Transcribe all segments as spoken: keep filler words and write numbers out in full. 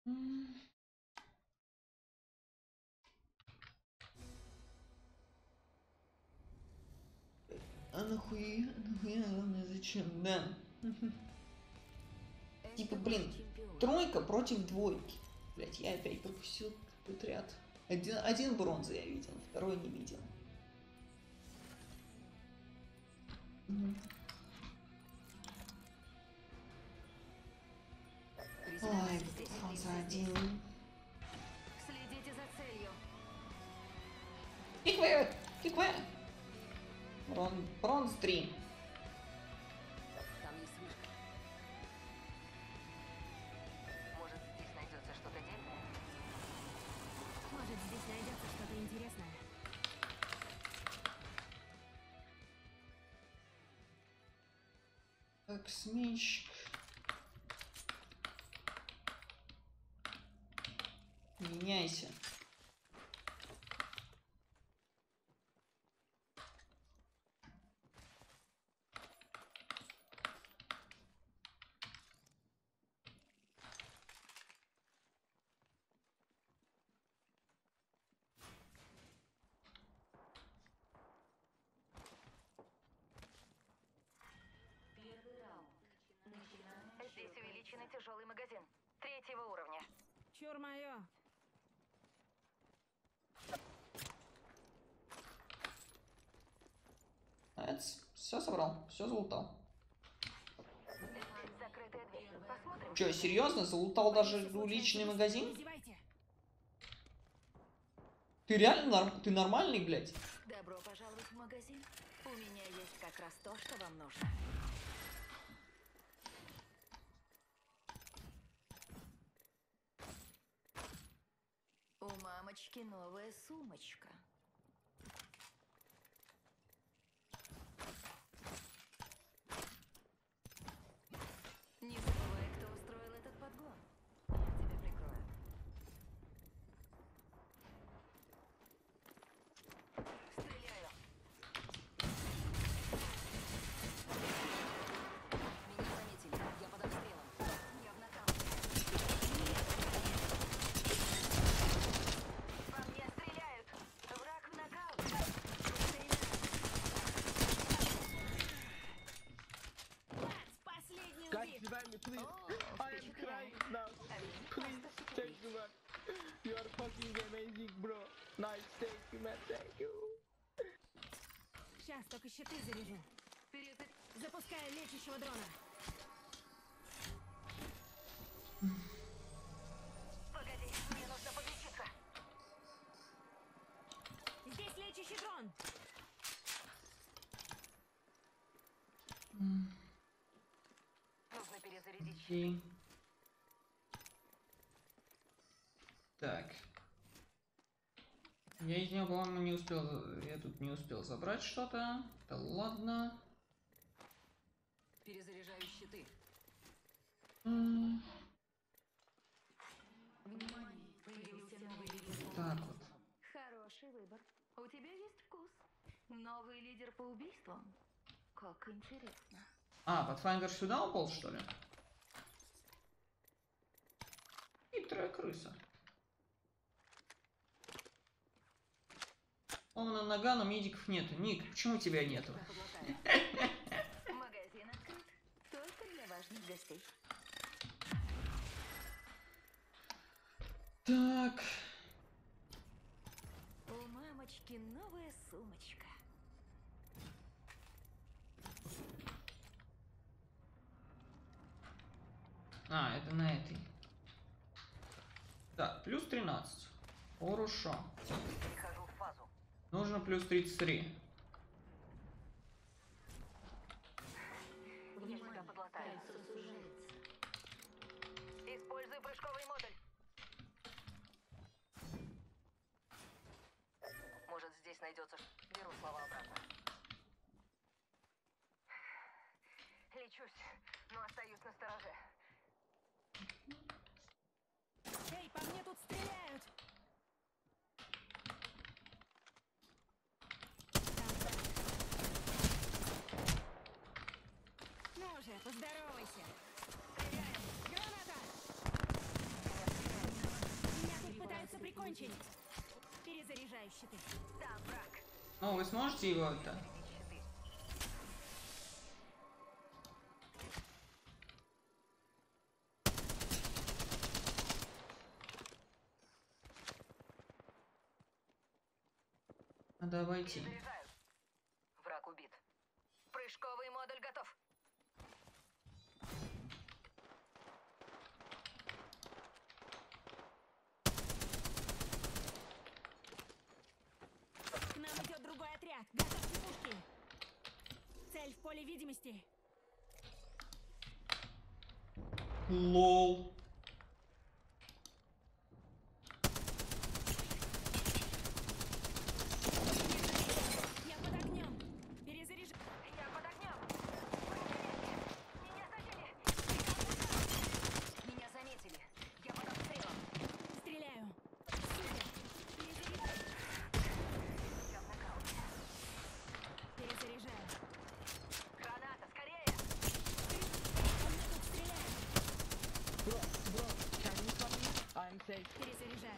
А нахуя? Нахуя? Главное, зачем? Да. Типа, блин, тройка против двойки. Блять, я опять пропустил этот ряд. Один, один бронзы я видел, второй не видел. Угу. Ой, бронза один. Следите за целью. Киквэ! Киквэ! Брон, бронз три. Там есть вышка. Может, здесь найдется что-то дельное? Может, здесь найдется что-то интересное. Так, сменщик. Меняйся. Здесь увеличенный тяжелый магазин. Третьего уровня. Чур моё. Это все собрал, все залутал. Закрытая дверь. Посмотрим. Че, серьезно? Залутал даже личный магазин? Ты реально норм... ты нормальный, блядь? Добро пожаловать в магазин. У меня есть как раз то, что вам нужно. У мамочки новая сумочка. Не забывай, кто устроил этот подгон. Я тебя прикрою. Стреляю. Меня заметили. Я под обстрелом. Я в нокауте. По мне стреляют. Враг в нокауте. Последний Guys, убит. revive me, please. О, I am crying now. Please, thank you, man. You are fucking amazing, bro. Nice, thank you, man. Thank you. Сейчас только щиты заряжу. Вперед. Запускаю лечащего дрона. Погоди, мне нужно подлечиться. Здесь лечащий дрон. Нужно перезарядить щиты. И... Так. Я из него, по-моему, не успел... Я тут не успел забрать что-то. Да ладно. Перезаряжаю щиты. М, Внимание, появился новый лидер. Так вот. Хороший выбор. У тебя есть вкус. Новый лидер по убийствам. Как интересно. А, Pathfinder сюда упал, что ли? Хитрая крыса. Ломаная нога, но медиков нету. Ник, почему тебя нету? Магазин открыт. Только для важных гостей. Так. У мамочки новая сумочка. А, это на этой. Так, плюс тринадцать. Хорошо. Перехожу в фазу. Нужно плюс тридцать три. Я себя подлатаю. Используй прыжковый модуль. Может, здесь найдется... Беру слова обратно. Лечусь, но остаюсь на стороже. Эй, по мне тут стреляют! Ну же, поздоровайся! Стреляем! Граната! Меня стреляют. щиты. Там враг. Ну, вы сможете его это? Надо обойти. Перезаряжаю. Враг убит. Прыжковый модуль готов. К нам идет другой отряд. Готовьте пушки. Цель в поле видимости. Лол. Я под огнем. Перезаряжаю. Я под огнем. Меня заметили. Меня заметили. Я под обстрелом. Стреляю. Супер. Перезаряжаю. Я в нокауте. Перезаряжаю. Граната, скорее. По мне тут стреляют. Bro, bro, can you come in? I'm safe. Перезаряжаю.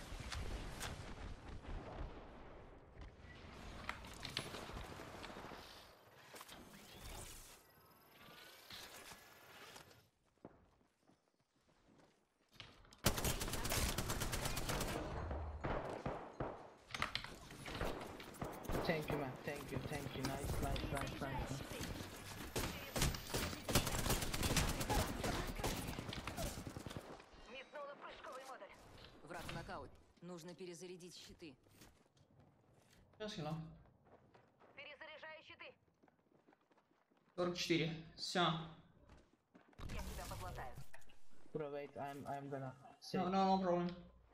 Thank you, man. Thank you, thank you. Nice, nice, nice, nice. nice. Метнула прыжковый модуль. Враг в нокаут. Нужно перезарядить щиты. Сейчас хила. Перезаряжаю щиты. сорок четыре. Все. Я тебя подлатаю. Bro, wait, I'm, I'm gonna No, save. no, no problem.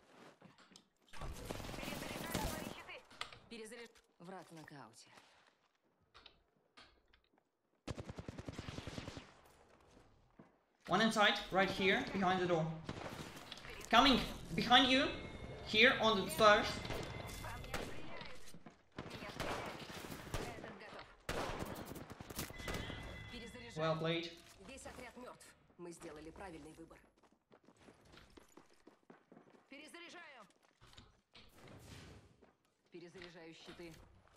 Перезаряжаю свои щиты. Перезаряж... Враг в нокауте. One inside, right here, behind the door. Coming! Behind you! Here, on the stairs. По мне стреляют. Меня стреляют. Этот готов. Перезаряжаю. Well played. Весь отряд мертв. Мы сделали правильный выбор. Перезаряжаю. Перезаряжаю щиты.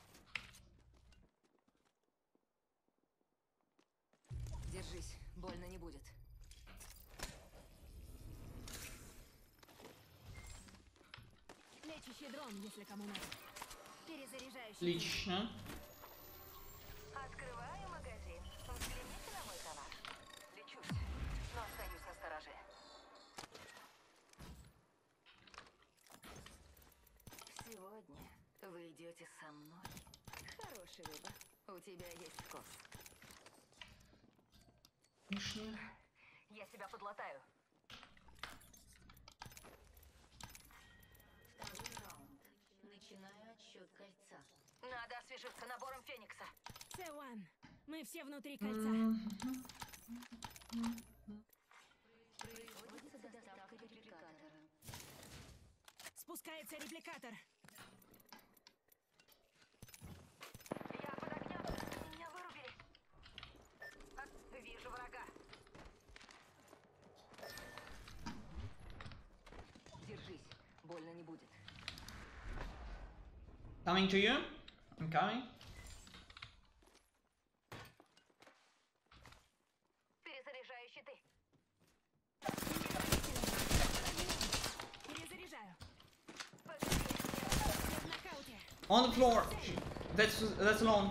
Держись, больно не будет. Лечащий дрон, если кому надо. Перезаряжаю щиты. Отлично. Открываю магазин. Взгляните на мой товар. Лечусь, но остаюсь настороже. Сегодня вы идете со мной. Хороший выбор. У тебя есть вкус. Отлично. Я тебя подлатаю. Второй раунд. Начинаю отсчет кольца. Надо освежиться набором Феникса. Сэ-Уан. Мы все внутри кольца. Производится доставка репликатора. Спускается репликатор. Я под огнем. Меня вырубили. А, вижу врага. Держись, больно не будет. Coming to you. I'm coming. Перезаряжаю щиты. Перезаряжаю. Погоди. Я в нокауте. On the floor. That's that's alone.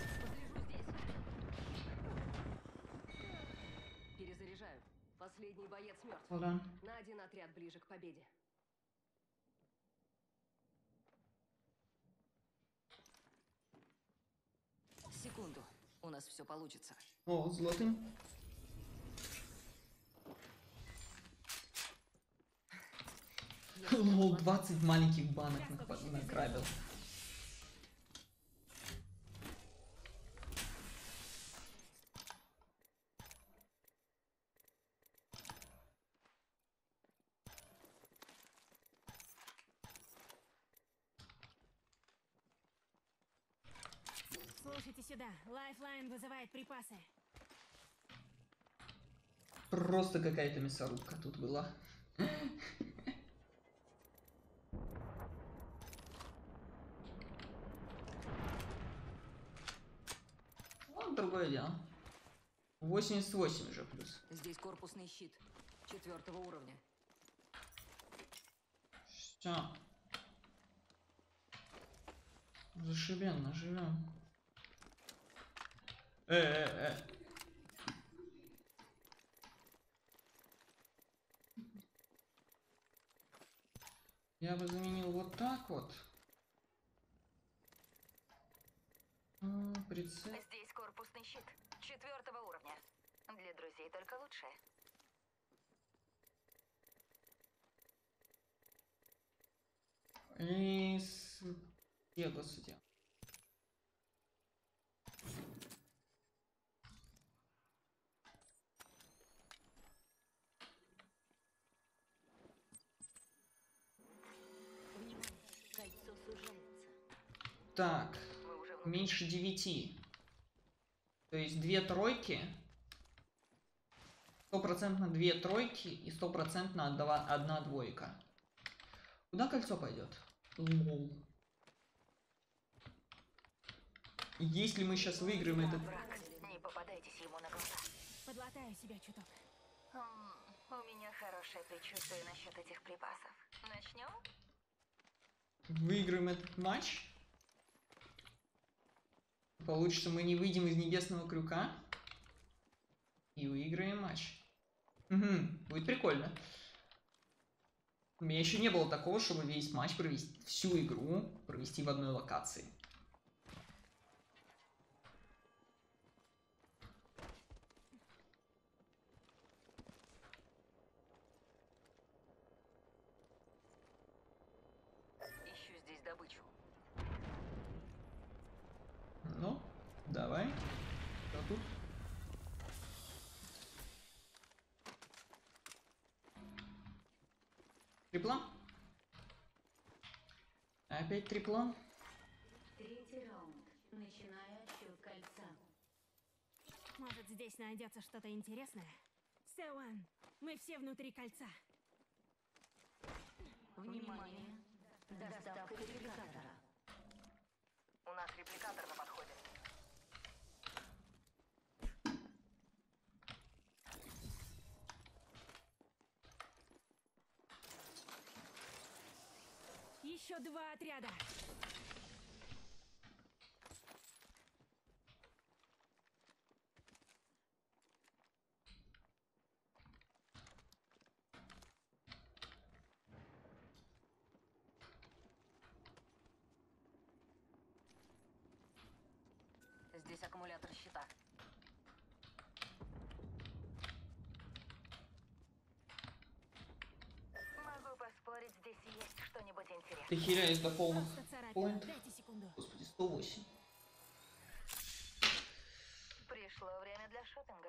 Послежу здесь. Перезаряжаю. Последний боец мертв. Hold on. На один отряд ближе к победе. Секунду. У нас все получится. О, злотым. Лол, двадцать маленьких банок нахва- накрабил. Слушайте сюда. Лайфлайн вызывает припасы. Просто какая-то мясорубка тут была. другое дело. восемьдесят восемь уже плюс. Здесь корпусный щит четвертого уровня. Все. Зашибенно живем. Э, э, э. Я бы заменил вот так вот. А, прицел. Здесь корпусный щит четвертого уровня. Для друзей только лучшее. И с... Где, господи? Внимание, кольцо сужается. Так, Мы уже внутри. меньше девяти. То есть две тройки. Стопроцентно две тройки и стопроцентно одна, одна двойка. Куда кольцо пойдет? Лол. Если мы сейчас выиграем этот... Враг. Не попадайтесь ему на глаза. Подлатаю себя чуток. М, У меня хорошее предчувствие насчет этих припасов. Начнем? Выиграем этот матч. Получится, мы не выйдем из небесного крюка. И выиграем матч. Угу, будет прикольно. У меня еще не было такого, чтобы весь матч провести, всю игру провести в одной локации. Ищу здесь добычу. Ну, давай. Что тут? Триплан? Опять триплан? Третий раунд. Начинаю отсчет кольца. Может, здесь найдется что-то интересное? Сэван, мы все внутри кольца. Внимание. Доставка репликатора. У нас репликатор на подходе. Еще два отряда. Здесь аккумулятор щита. Могу поспорить, здесь есть что-нибудь интересное. Ты хиляешь до полных Просто царапина. поинтов. Дайте секунду. Господи, сто восемь. Пришло время для шопинга.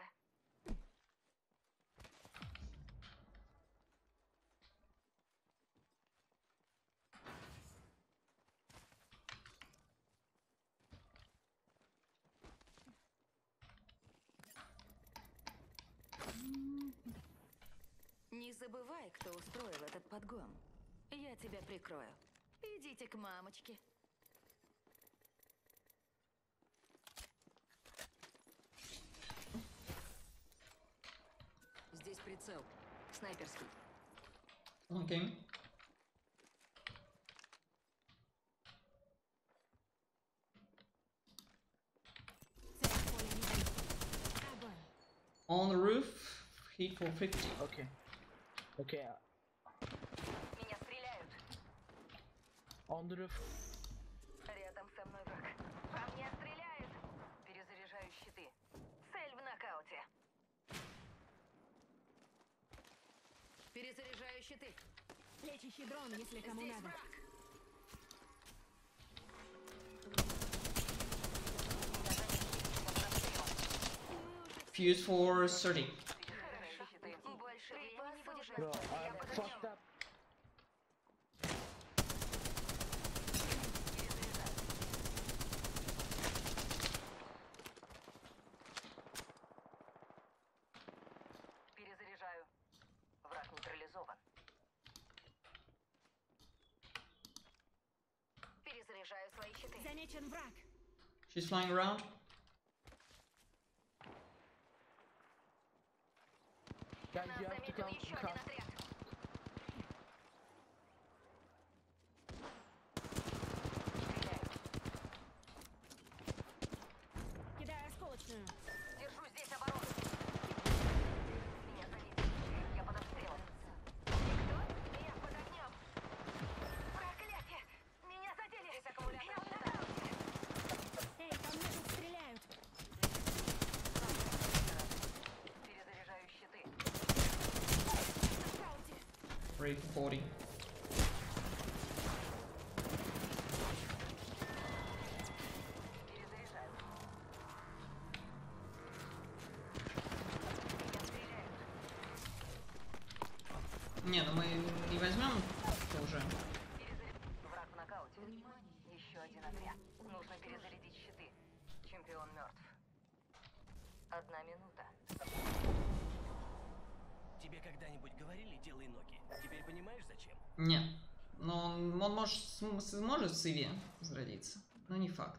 Не забывай, кто устроил этот подгон. Я тебя прикрою. Идите к мамочке. Здесь прицел. Снайперский. Окей. Цель в поле не видно. Огонь. On the roof, hit for fifty. Okay. Okay. Меня стреляют. On the roof. Рядом со мной враг. По мне стреляют. Перезаряжаю щиты. Цель в нокауте. Перезаряжаю щиты. Лечащий дрон, если кому Здесь надо. враг. Fuse for thirty. Хорошо. Больше времени не будешь Bro, на я I'm подожду. fucked up. Перезаряжаю. Враг нейтрализован. Перезаряжаю свои щиты. Замечен враг. She's flying around. Guys, Нас you have to заметил come. еще come. один отряд. Кидаю осколочную. Держу здесь оборону. Меня заметили. Я под обстрелом. Кто? Я под огнем. Проклятие! Меня задели! Здесь аккумулятор. Я в нокауте. Эй, по мне тут стреляют. Перезаряжаю щиты. Ready for forty. Перезаряжаю. Не, ну мы не возьмем уже. Враг в нокауте. Еще один отряд. Нужно перезарядить щиты. Чемпион мертв. Одна минута. Тебе когда-нибудь говорили «делай ноги»? Теперь понимаешь, зачем? Не. Но он, он может, см- сможет в Сиве возродиться. Но не факт.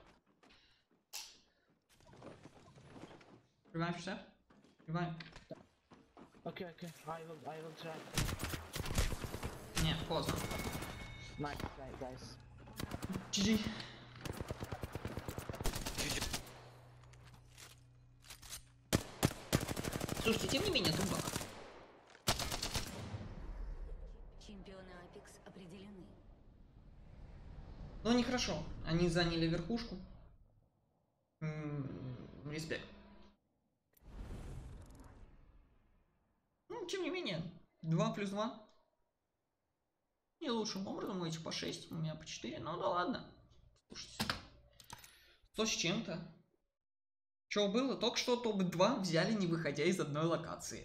Прибавим все? Прибавим. Okay, okay. I will, I will try. Не, поздно. Nice try, guys. джи джи. Слушайте, тем не менее, тут баг. Чемпионы Апекс определены. Но нехорошо. Они заняли верхушку. М, Респект. Ну, тем не менее, два плюс два. Не лучшим образом, у этих по шесть, у меня по четыре. Ну да ладно. Слушайте. Что с чем-то? Что было? Только что топ два взяли, не выходя из одной локации.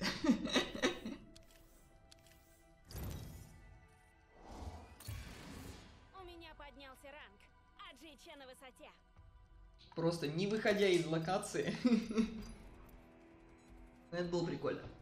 У меня поднялся ранг. Аджича на высоте. Просто не выходя из локации. Это было прикольно.